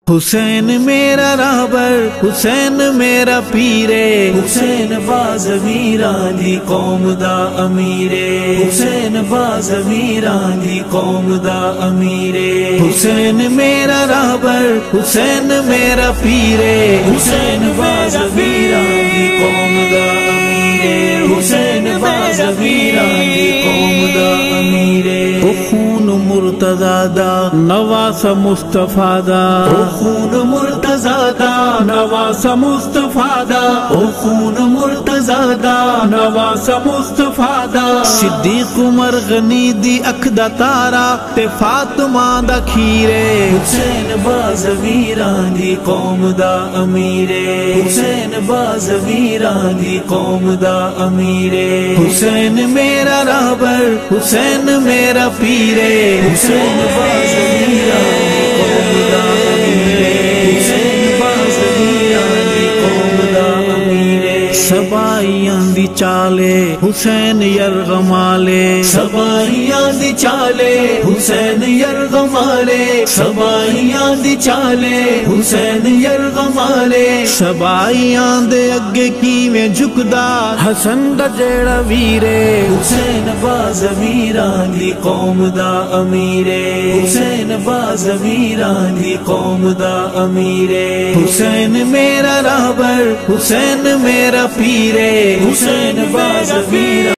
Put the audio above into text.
حسین میرا رہبر، حسین میرا پیرے، حسین باز امیران دی قوم دا امیرے، حسین باز امیران دی قوم دا امیرے، حسین میرا رہبر، حسین میرا پیرے، حسین باز امیران دی قوم دا امیرے، حسین باز امیران دی قوم دا امیرے، خون مرتضی دا نواس مصطفیٰ دا، خون مرتضی دا نواس مصطفیٰ دا، خون مرتضی دا نواس مصطفیٰ دا، صدیق عمر غنی دی اکھ دا تارا تے فاطمہ دا کھیرے، حسین باز امیران دی قوم دا امیرے، حسین باز امیران دی قوم دا امیرے، حسین میرا رہبر، حسین میرا پیرے، حسین باز امیران دی قوم دا امیرے، حسین باز امیران دی قوم دا امیرے، سبائیاں دی چالے حسین یرغمالے، سبائیاں دی چالے حسین یرغمالے، سبائیاں دی چالے حسین یرغمالے، سبائیاں دے اگے کیویں جھکدا حسن دا جیڑا ویرے، حسین باز امیران دی قوم دا امیرے، حسین باز امیران دی قوم دا امیرے، حسین میرا رہبر، حسین میرا پیرے، حسین باز امیران